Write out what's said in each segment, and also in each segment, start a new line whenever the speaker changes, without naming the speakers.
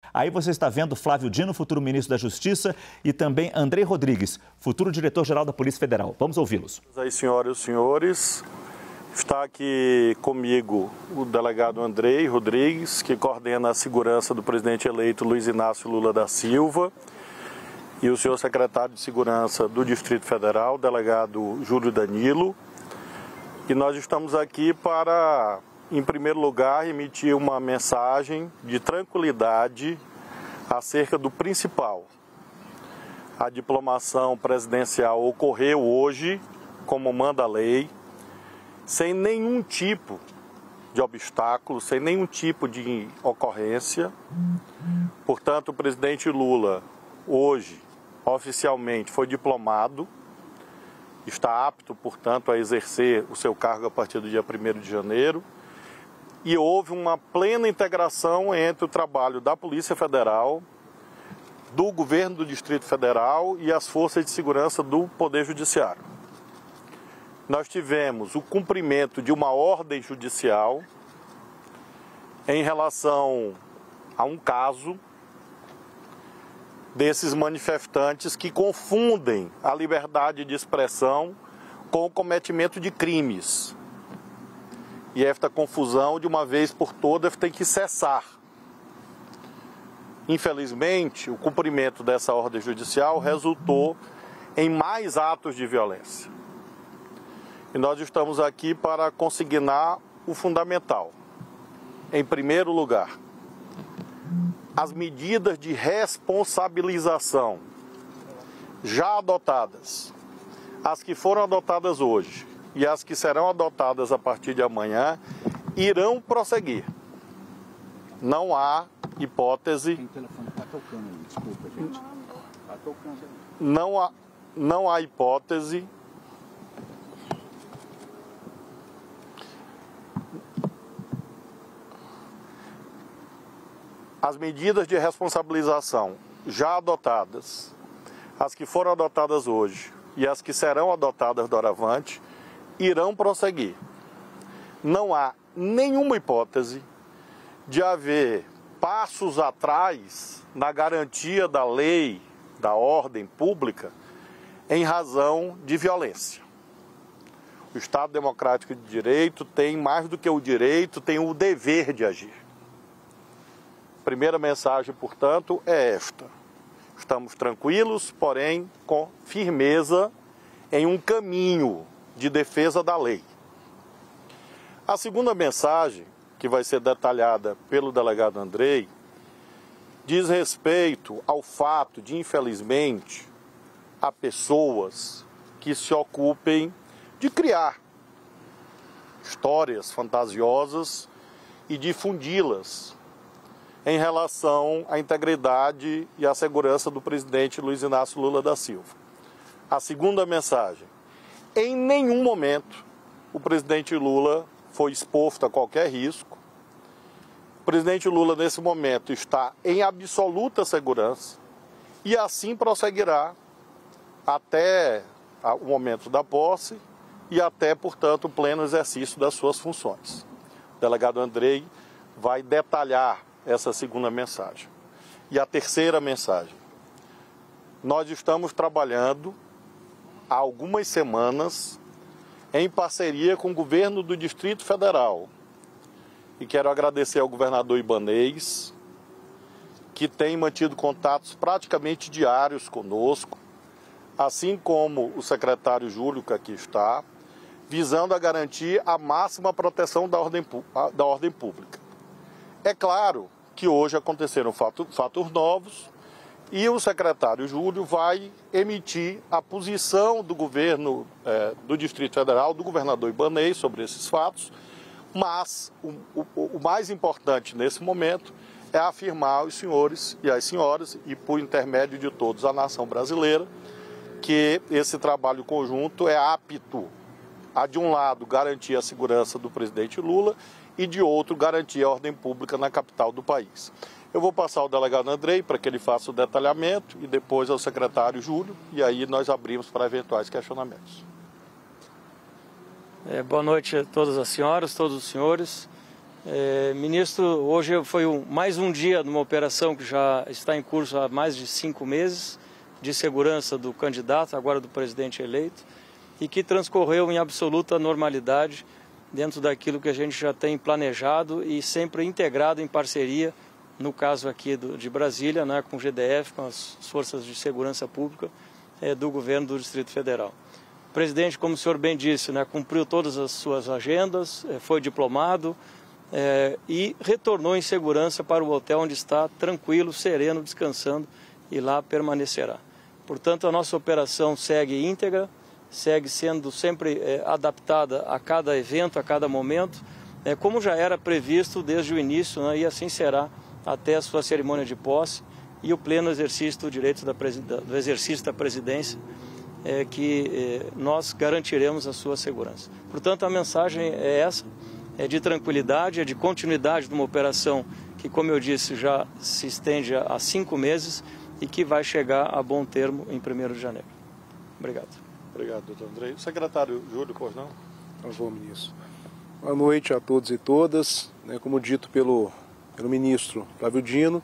Aí você está vendo Flávio Dino, futuro ministro da Justiça, e também Andrei Rodrigues, futuro diretor-geral da Polícia Federal. Vamos ouvi-los.
Aí, senhoras e senhores, está aqui comigo o delegado Andrei Rodrigues, que coordena a segurança do presidente eleito Luiz Inácio Lula da Silva, e o senhor secretário de Segurança do Distrito Federal, o delegado Júlio Danilo. E nós estamos aqui para, em primeiro lugar, emitir uma mensagem de tranquilidade acerca do principal. A diplomação presidencial ocorreu hoje, como manda a lei, sem nenhum tipo de obstáculo, sem nenhum tipo de ocorrência. Portanto, o presidente Lula, hoje, oficialmente foi diplomado, está apto, portanto, a exercer o seu cargo a partir do dia 1º de janeiro, e houve uma plena integração entre o trabalho da Polícia Federal, do Governo do Distrito Federal e as forças de segurança do Poder Judiciário. Nós tivemos o cumprimento de uma ordem judicial em relação a um caso desses manifestantes que confundem a liberdade de expressão com o cometimento de crimes. E esta confusão, de uma vez por todas, tem que cessar. Infelizmente, o cumprimento dessa ordem judicial resultou em mais atos de violência. E nós estamos aqui para consignar o fundamental. Em primeiro lugar, as medidas de responsabilização já adotadas, as que foram adotadas hoje e as que serão adotadas a partir de amanhã, irão prosseguir. Não há hipótese.
Tem telefone, está tocando ali, desculpa, gente. Está tocando ali.
Não há hipótese as medidas de responsabilização já adotadas, as que foram adotadas hoje e as que serão adotadas doravante, irão prosseguir. Não há nenhuma hipótese de haver passos atrás na garantia da lei, da ordem pública, em razão de violência. O Estado Democrático de Direito tem, mais do que o direito, tem o dever de agir. A primeira mensagem, portanto, é esta. Estamos tranquilos, porém com firmeza em um caminho de defesa da lei. A segunda mensagem, que vai ser detalhada pelo delegado Andrei, diz respeito ao fato de, infelizmente, há pessoas que se ocupem de criar histórias fantasiosas e difundi-las em relação à integridade e à segurança do presidente Luiz Inácio Lula da Silva. A segunda mensagem: em nenhum momento o presidente Lula foi exposto a qualquer risco. O presidente Lula, nesse momento, está em absoluta segurança e assim prosseguirá até o momento da posse e até, portanto, o pleno exercício das suas funções. O delegado Andrei vai detalhar essa segunda mensagem. E a terceira mensagem: nós estamos trabalhando há algumas semanas em parceria com o governo do Distrito Federal. E quero agradecer ao governador Ibanez, que tem mantido contatos praticamente diários conosco, assim como o secretário Júlio, que aqui está, visando a garantir a máxima proteção da ordem pública. É claro que hoje aconteceram fatos novos e o secretário Júlio vai emitir a posição do governo do Distrito Federal, do governador Ibanez, sobre esses fatos, mas o mais importante nesse momento é afirmar aos senhores e às senhoras, e por intermédio de todos a nação brasileira, que esse trabalho conjunto é apto a, de um lado, garantir a segurança do presidente Lula e, de outro, garantir a ordem pública na capital do país. Eu vou passar ao delegado Andrei para que ele faça o detalhamento e depois ao secretário Júlio, e aí nós abrimos para eventuais questionamentos.
Boa noite a todas as senhoras, todos os senhores. Ministro, hoje foi mais um dia de uma operação que já está em curso há mais de 5 meses, de segurança do candidato, agora do presidente eleito, e que transcorreu em absoluta normalidade dentro daquilo que a gente já tem planejado e sempre integrado em parceria, no caso aqui de Brasília, né, com o GDF, com as Forças de Segurança Pública do governo do Distrito Federal. O presidente, como o senhor bem disse, né, cumpriu todas as suas agendas, foi diplomado e retornou em segurança para o hotel onde está, tranquilo, sereno, descansando, e lá permanecerá. Portanto, a nossa operação segue íntegra, segue sendo sempre adaptada a cada evento, a cada momento, como já era previsto desde o início, né, e assim será até a sua cerimônia de posse e o pleno exercício do direito do exercício da presidência, que nós garantiremos a sua segurança. Portanto, a mensagem é essa, é de tranquilidade, é de continuidade de uma operação que, como eu disse, já se estende há 5 meses e que vai chegar a bom termo em 1º de janeiro. Obrigado.
Obrigado, doutor Andrei. O secretário Júlio, pois não?
Por favor, ministro. Boa noite a todos e todas. Como dito pelo ministro Flávio Dino,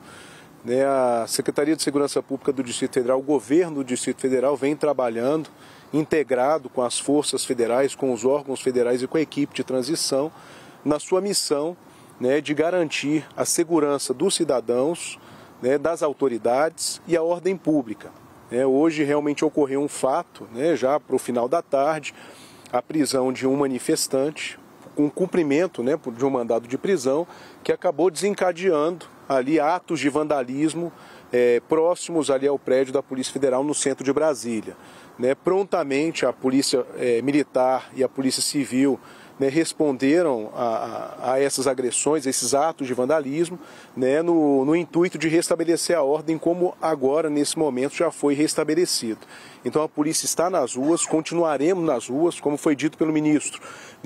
a Secretaria de Segurança Pública do Distrito Federal, o governo do Distrito Federal vem trabalhando integrado com as forças federais, com os órgãos federais e com a equipe de transição, na sua missão de garantir a segurança dos cidadãos, das autoridades e a ordem pública. Hoje realmente ocorreu um fato, já para o final da tarde, a prisão de um manifestante, com cumprimento de um mandado de prisão, que acabou desencadeando ali atos de vandalismo próximos ali ao prédio da Polícia Federal no centro de Brasília. Prontamente a Polícia Militar e a Polícia Civil responderam a essas agressões, a esses atos de vandalismo, no intuito de restabelecer a ordem, como agora, nesse momento, já foi restabelecido. Então a polícia está nas ruas, continuaremos nas ruas, como foi dito pelo ministro.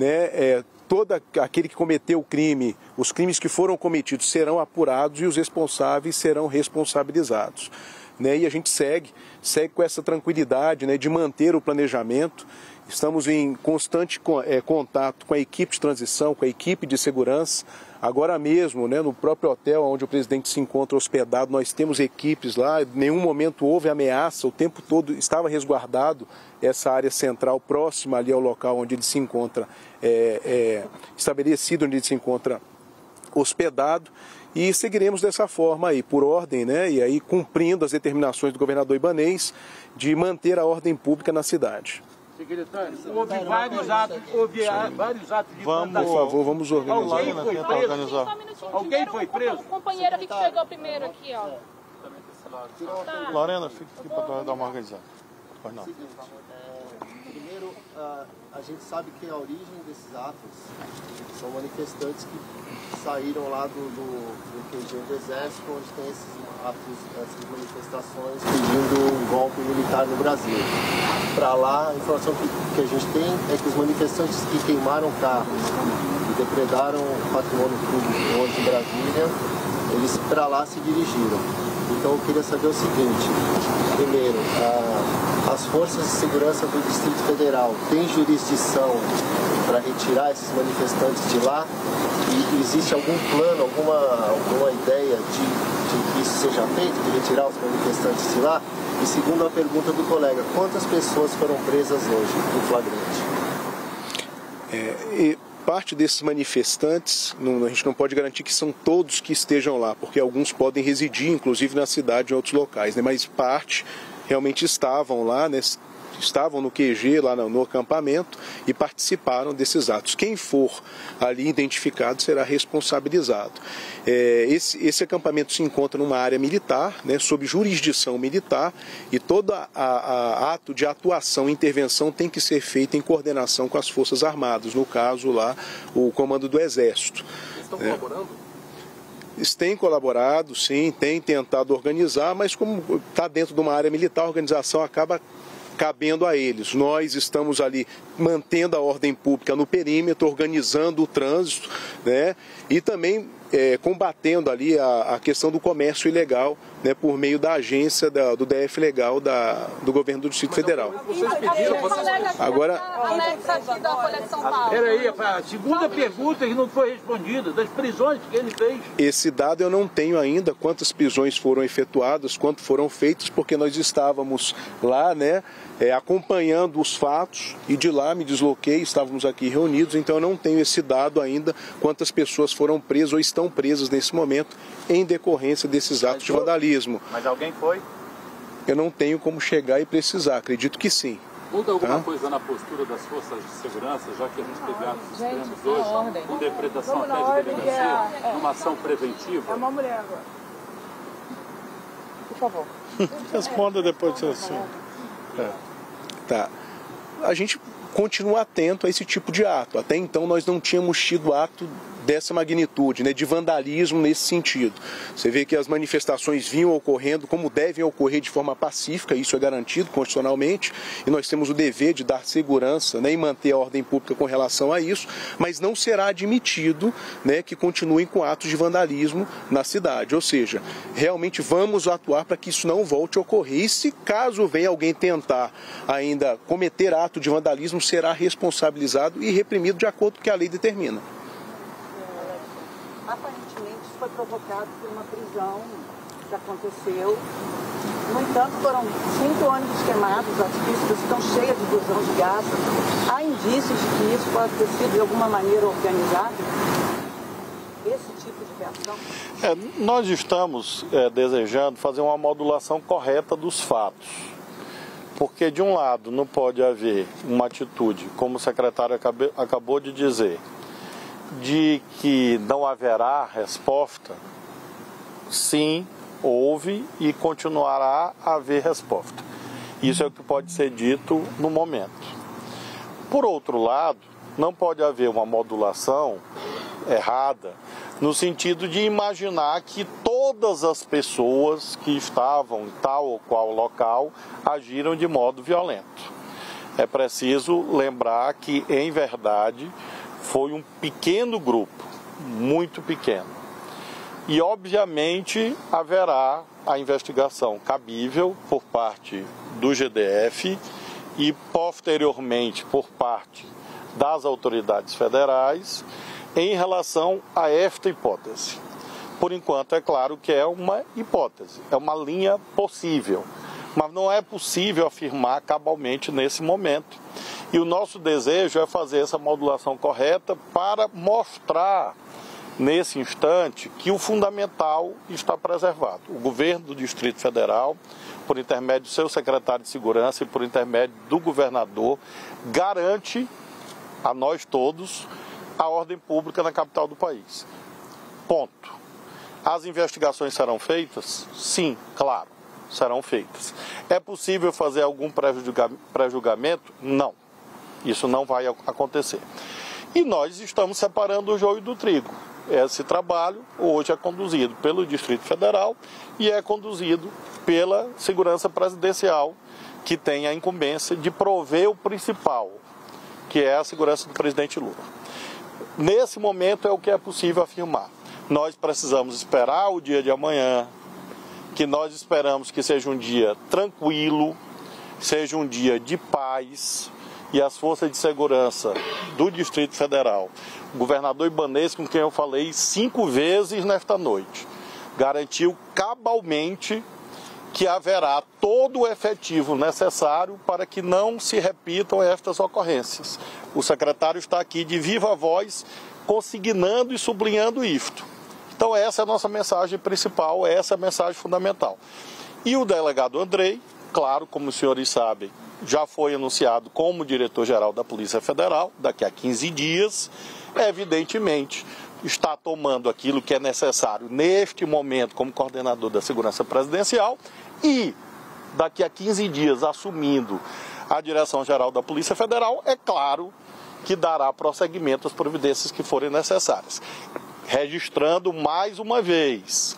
Todo aquele que cometeu o crime, os crimes que foram cometidos serão apurados e os responsáveis serão responsabilizados. E a gente segue com essa tranquilidade de manter o planejamento. Estamos em constante contato com a equipe de transição, com a equipe de segurança. Agora mesmo, no próprio hotel onde o presidente se encontra hospedado, nós temos equipes lá. Em nenhum momento houve ameaça, o tempo todo estava resguardado essa área central próxima ali ao local onde ele se encontra, estabelecido, onde ele se encontra hospedado. E seguiremos dessa forma aí, por ordem, e aí cumprindo as determinações do governador Ibanez de manter a ordem pública na cidade.
Secretário, houve vários atos de vandalismo.
Por favor, vamos organizar.
Alguém foi preso? Alguém foi preso?
O companheiro aqui que chegou primeiro aqui, ó.
Tá. Lorena, fica aqui para dar uma organizada. Pois não.
Primeiro, a gente sabe que a origem desses atos são manifestantes que saíram lá do QG do Exército, onde tem esses atos, essas manifestações pedindo um golpe militar no Brasil. Para lá, a informação que a gente tem é que os manifestantes que queimaram carros e depredaram o patrimônio público hoje em Brasília, eles para lá se dirigiram. Então eu queria saber o seguinte: primeiro, as forças de segurança do Distrito Federal têm jurisdição para retirar esses manifestantes de lá? E existe algum plano, alguma ideia de que isso seja feito, de retirar os manifestantes de lá? E segundo a pergunta do colega, quantas pessoas foram presas hoje no flagrante?
Parte desses manifestantes, a gente não pode garantir que são todos que estejam lá, porque alguns podem residir, inclusive na cidade, em outros locais, mas parte realmente estavam lá, estavam no QG, lá no acampamento, e participaram desses atos. Quem for ali identificado será responsabilizado. Esse acampamento se encontra numa área militar, sob jurisdição militar, e todo ato de atuação e intervenção tem que ser feito em coordenação com as Forças Armadas, no caso lá, o Comando do Exército.
Eles estão colaborando?
Eles têm colaborado, sim, têm tentado organizar, mas como está dentro de uma área militar, a organização acaba cabendo a eles. Nós estamos ali mantendo a ordem pública no perímetro, organizando o trânsito, e também combatendo ali a questão do comércio ilegal, né, por meio da agência do DF Legal do governo do Distrito Federal. Agora,
peraí, a segunda pergunta que não foi respondida, das prisões que ele fez.
Esse dado eu não tenho ainda, quantas prisões foram efetuadas, quanto foram feitas, porque nós estávamos lá, né, acompanhando os fatos, e de lá me desloquei, estávamos aqui reunidos, então eu não tenho esse dado ainda, quantas pessoas foram presas ou estão presas nesse momento em decorrência desses atos de vandalismo.
Mas alguém foi?
Eu não tenho como chegar e precisar, acredito que sim.
Muda alguma coisa na postura das forças de segurança, já que a gente teve atos extremos hoje, com depredação até de delegacia, numa ação preventiva?
É uma mulher agora. Por favor.
Responda depois do seu assunto.
Tá. A gente continua atento a esse tipo de ato. Até então nós não tínhamos tido ato dessa magnitude, né, de vandalismo nesse sentido. Você vê que as manifestações vinham ocorrendo como devem ocorrer de forma pacífica, isso é garantido constitucionalmente, e nós temos o dever de dar segurança, né, e manter a ordem pública com relação a isso, mas não será admitido, né, que continuem com atos de vandalismo na cidade. Ou seja, realmente vamos atuar para que isso não volte a ocorrer. E se caso venha alguém tentar ainda cometer ato de vandalismo, será responsabilizado e reprimido de acordo com o que a lei determina.
Aparentemente isso foi provocado por uma prisão que aconteceu. No entanto, foram 5 ônibus queimados, as pistas estão cheias de vazão de gás. Há indícios de que isso pode ter sido de alguma maneira organizado? Esse tipo de reação?
Nós estamos desejando fazer uma modulação correta dos fatos. Porque, de um lado, não pode haver uma atitude, como o secretário acabou de dizer, de que não haverá resposta. Sim, houve e continuará a haver resposta. Isso é o que pode ser dito no momento. Por outro lado, não pode haver uma modulação errada no sentido de imaginar que todas as pessoas que estavam em tal ou qual local agiram de modo violento. É preciso lembrar que, em verdade, foi um pequeno grupo, muito pequeno. E, obviamente, haverá a investigação cabível por parte do GDF e, posteriormente, por parte das autoridades federais em relação a esta hipótese. Por enquanto, é claro que é uma hipótese, é uma linha possível, mas não é possível afirmar cabalmente nesse momento. E o nosso desejo é fazer essa modulação correta para mostrar, nesse instante, que o fundamental está preservado. O governo do Distrito Federal, por intermédio do seu secretário de Segurança e por intermédio do governador, garante a nós todos a ordem pública na capital do país. Ponto. As investigações serão feitas? Sim, claro, serão feitas. É possível fazer algum pré-julgamento? Não. Isso não vai acontecer. E nós estamos separando o joio do trigo. Esse trabalho hoje é conduzido pelo Distrito Federal e é conduzido pela Segurança Presidencial, que tem a incumbência de prover o principal, que é a segurança do presidente Lula. Nesse momento é o que é possível afirmar. Nós precisamos esperar o dia de amanhã, que nós esperamos que seja um dia tranquilo, seja um dia de paz, e as forças de segurança do Distrito Federal, o governador Ibanez, com quem eu falei 5 vezes nesta noite, garantiu cabalmente que haverá todo o efetivo necessário para que não se repitam estas ocorrências. O secretário está aqui de viva voz, consignando e sublinhando isto. Então essa é a nossa mensagem principal, essa é a mensagem fundamental. E o delegado Andrei, claro, como os senhores sabem, já foi anunciado como diretor-geral da Polícia Federal, daqui a 15 dias, evidentemente está tomando aquilo que é necessário neste momento como coordenador da Segurança Presidencial e daqui a 15 dias assumindo a direção-geral da Polícia Federal, é claro que dará prosseguimento às providências que forem necessárias. Registrando mais uma vez,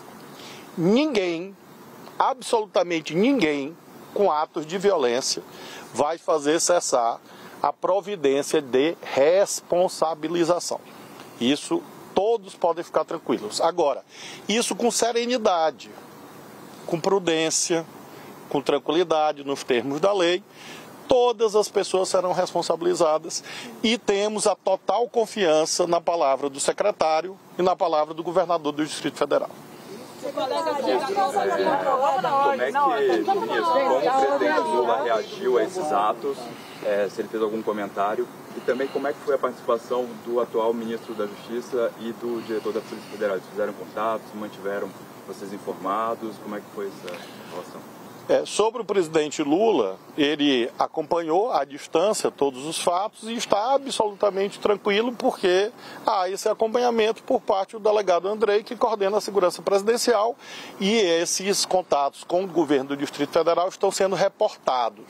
ninguém, absolutamente ninguém, com atos de violência, vai fazer cessar a providência de responsabilização. Isso Todos podem ficar tranquilos. Agora, isso com serenidade, com prudência, com tranquilidade, nos termos da lei. Todas as pessoas serão responsabilizadas e temos a total confiança na palavra do secretário e na palavra do governador do Distrito Federal.
Como o presidente Lula reagiu a esses atos, se ele fez algum comentário, e também como é que foi a participação do atual ministro da Justiça e do diretor da Polícia Federal? Eles fizeram contatos, mantiveram vocês informados, como é que foi essa relação?
Sobre o presidente Lula, ele acompanhou à distância todos os fatos e está absolutamente tranquilo porque há esse acompanhamento por parte do delegado Andrei, que coordena a segurança presidencial, e esses contatos com o governo do Distrito Federal estão sendo reportados.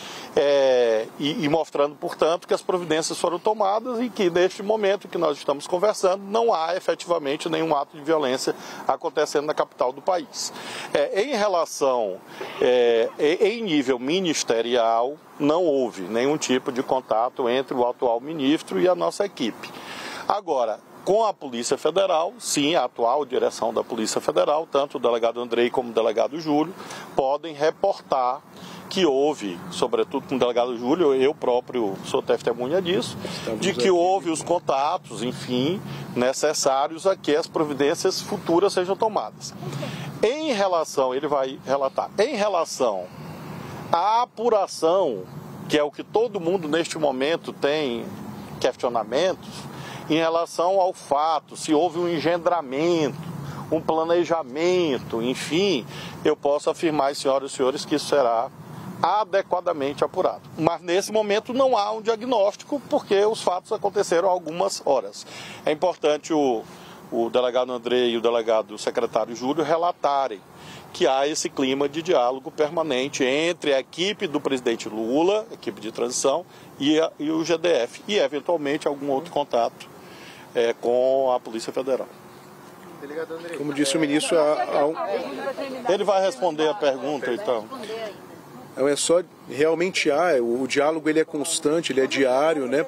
E mostrando, portanto, que as providências foram tomadas e que, neste momento que nós estamos conversando, não há efetivamente nenhum ato de violência acontecendo na capital do país. Em relação, em nível ministerial, não houve nenhum tipo de contato entre o atual ministro e a nossa equipe. Agora, com a Polícia Federal, sim, a atual direção da Polícia Federal, tanto o delegado Andrei como o delegado Júlio, podem reportar que houve, sobretudo com o delegado Júlio, eu próprio sou testemunha disso, de que houve os contatos, enfim, necessários a que as providências futuras sejam tomadas. Em relação, ele vai relatar, em relação à apuração, que é o que todo mundo neste momento tem questionamentos, em relação ao fato, se houve um engendramento, um planejamento, enfim, eu posso afirmar, senhoras e senhores, que isso será adequadamente apurado. Mas nesse momento não há um diagnóstico porque os fatos aconteceram há algumas horas. É importante o delegado Andrei e o delegado secretário Júlio relatarem que há esse clima de diálogo permanente entre a equipe do presidente Lula, equipe de transição, e o GDF, e eventualmente algum outro contato com a Polícia Federal.
Como disse o ministro,
ele vai responder a pergunta, então.
É só realmente o diálogo ele é constante, ele é diário, né?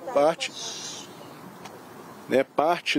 Parte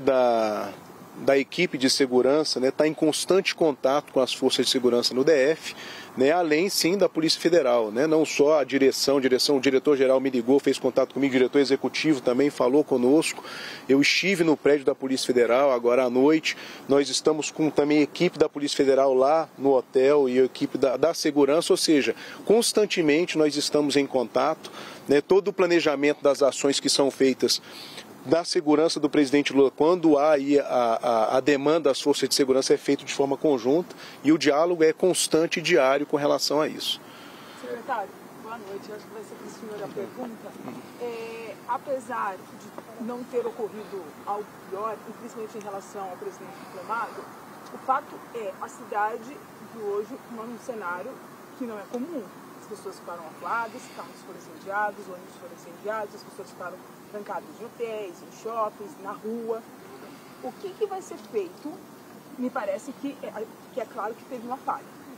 da equipe de segurança, né, está em constante contato com as forças de segurança no DF, né, além sim da Polícia Federal, né, não só a direção, o diretor-geral me ligou, fez contato comigo, o diretor executivo também falou conosco, eu estive no prédio da Polícia Federal agora à noite, nós estamos com também a equipe da Polícia Federal lá no hotel e a equipe da segurança, ou seja, constantemente nós estamos em contato, né, todo o planejamento das ações que são feitas da segurança do presidente Lula, quando há aí a demanda das forças de segurança é feito de forma conjunta e o diálogo é constante e diário com relação a isso.
Secretário, boa noite. Eu acho que vai ser para o senhor a pergunta. Apesar de não ter ocorrido algo pior, e principalmente em relação ao presidente diplomado, o fato é a cidade de hoje num cenário que não é comum. As pessoas ficaram acuadas, carros foram incendiados, ônibus foram incendiados, as pessoas ficaram trancados em hotéis, em shoppings, na rua. O que vai ser feito? Me parece que é claro que teve uma falha.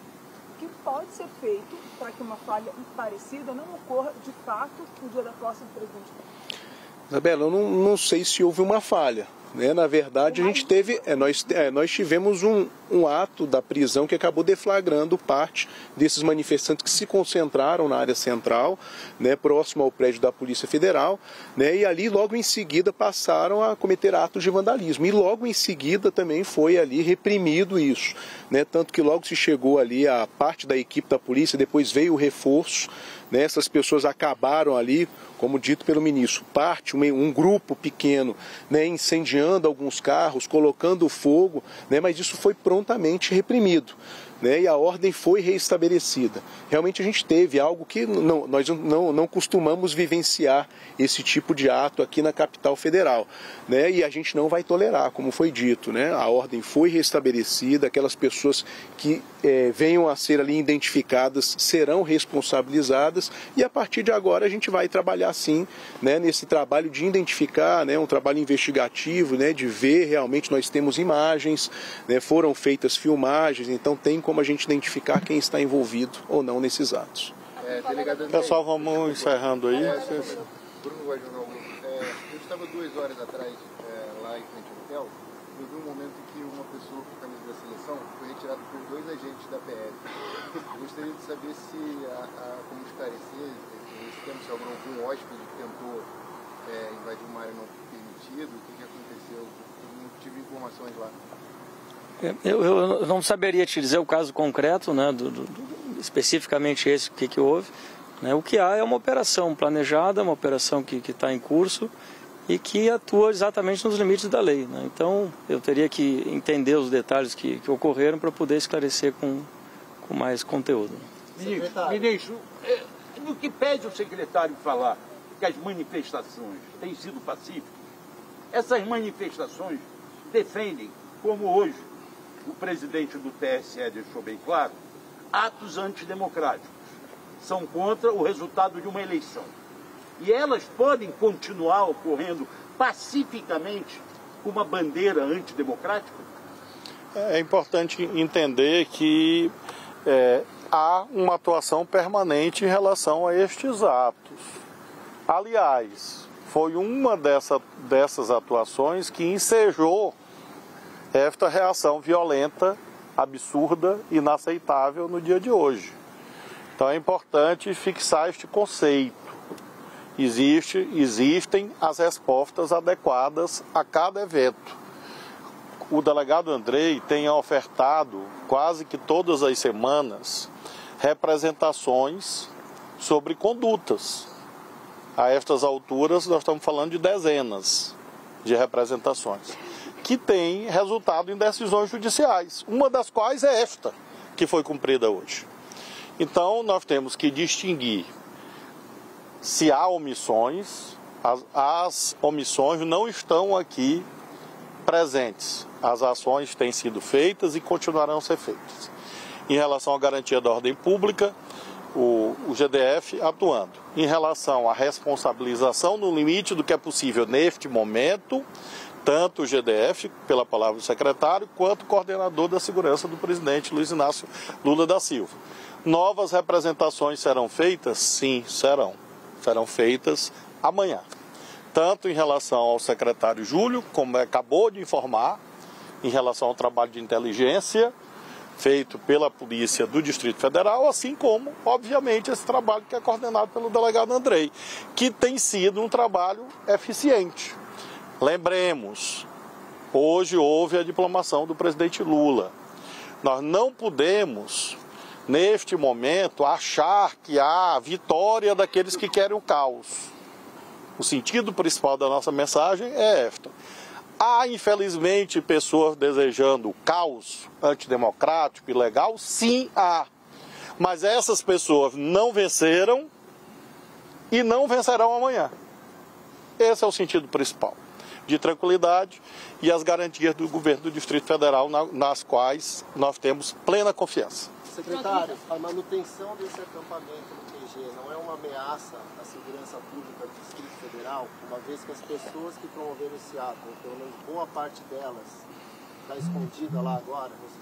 O que pode ser feito para que uma falha parecida não ocorra de fato no dia da posse do presidente?
Isabela, eu não sei se houve uma falha. Né? Na verdade, a gente teve, nós tivemos um ato da prisão que acabou deflagrando parte desses manifestantes que se concentraram na área central, né, próximo ao prédio da Polícia Federal, né, e ali logo em seguida passaram a cometer atos de vandalismo. E logo em seguida também foi ali reprimido isso. Né, tanto que logo se chegou ali a parte da equipe da polícia, depois veio o reforço, né, essas pessoas acabaram ali, como dito pelo ministro, um grupo pequeno, né, incendiando alguns carros, colocando fogo, né, mas isso foi prontamente reprimido. Né, e a ordem foi reestabelecida. Realmente a gente teve algo que nós não costumamos vivenciar esse tipo de ato aqui na capital federal. Né, e a gente não vai tolerar, como foi dito. Né, a ordem foi reestabelecida, aquelas pessoas que venham a ser ali identificadas serão responsabilizadas e a partir de agora a gente vai trabalhar sim, né, nesse trabalho de identificar, né, um trabalho investigativo, né, de ver realmente, nós temos imagens, né, foram feitas filmagens, então tem como a gente identificar quem está envolvido ou não nesses atos.
Pessoal, vamos encerrando aí.
Bruno Guajunal, eu estava 2 horas atrás lá em frente ao hotel eu vi um momento em que uma pessoa com a camisa da seleção foi retirada por 2 agentes da PF. Eu gostaria de saber se, como esclarecer, se algum hóspede que tentou invadir uma área não permitida, o que aconteceu? Eu não tive informações lá.
Eu não saberia te dizer o caso concreto, né, especificamente esse, o que houve. Né, o que há é uma operação planejada, uma operação que está em curso e que atua exatamente nos limites da lei. Né? Então, eu teria que entender os detalhes que ocorreram para poder esclarecer com mais conteúdo.
Ministro, no que pede o secretário falar que as manifestações têm sido pacíficas, essas manifestações defendem, como hoje o presidente do TSE deixou bem claro, atos antidemocráticos. São contra o resultado de uma eleição. E elas podem continuar ocorrendo pacificamente com uma bandeira antidemocrática?
É importante entender que há uma atuação permanente em relação a estes atos. Aliás, foi uma dessas atuações que ensejou esta reação violenta, absurda, inaceitável no dia de hoje. Então é importante fixar este conceito. Existem as respostas adequadas a cada evento. O delegado Andrei tem ofertado quase que todas as semanas representações sobre condutas. A estas alturas nós estamos falando de dezenas de representações, que têm resultado em decisões judiciais, uma das quais é esta, que foi cumprida hoje. Então nós temos que distinguir se há omissões. As omissões não estão aqui presentes. As ações têm sido feitas e continuarão a ser feitas. Em relação à garantia da ordem pública, o GDF atuando. Em relação à responsabilização no limite do que é possível neste momento, tanto o GDF, pela palavra do secretário, quanto o coordenador da segurança do presidente Luiz Inácio Lula da Silva. Novas representações serão feitas? Sim, serão. Serão feitas amanhã. Tanto em relação ao secretário Júlio, como acabou de informar, em relação ao trabalho de inteligência feito pela Polícia do Distrito Federal, assim como, obviamente, esse trabalho que é coordenado pelo delegado Andrei, que tem sido um trabalho eficiente. Lembremos, hoje houve a diplomação do presidente Lula. Nós não podemos, neste momento, achar que há vitória daqueles que querem o caos. O sentido principal da nossa mensagem é esta. Há, infelizmente, pessoas desejando caos antidemocrático, ilegal? Sim, há. Mas essas pessoas não venceram e não vencerão amanhã. Esse é o sentido principal, de tranquilidade e as garantias do governo do Distrito Federal, nas quais nós temos plena confiança.
Secretário, a manutenção desse acampamento no QG não é uma ameaça à segurança pública do Distrito Federal, uma vez que as pessoas que promoveram esse ato, pelo menos boa parte delas, está escondida lá agora, nesse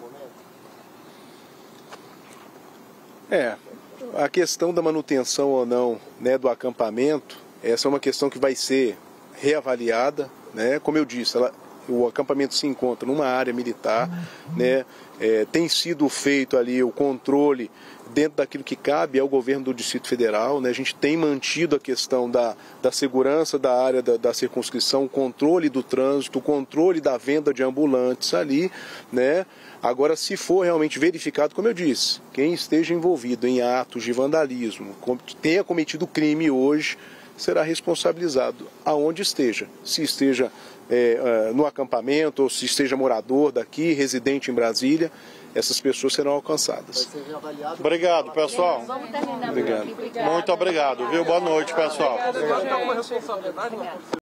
momento?
A questão da manutenção ou não, né, do acampamento, essa é uma questão que vai ser reavaliada, né? Como eu disse, o acampamento se encontra numa área militar, né? Tem sido feito ali o controle dentro daquilo que cabe ao governo do Distrito Federal, né? A gente tem mantido a questão da segurança da área da circunscrição, o controle do trânsito, o controle da venda de ambulantes ali, né? Agora, se for realmente verificado, como eu disse, quem esteja envolvido em atos de vandalismo, tenha cometido crime hoje, será responsabilizado aonde esteja. Se esteja no acampamento ou se esteja morador daqui, residente em Brasília, essas pessoas serão alcançadas.
Vai ser reavaliado.
Obrigado, pessoal.
Vamos terminar.
Obrigado. Muito obrigado, viu? Boa noite, pessoal.
Obrigado.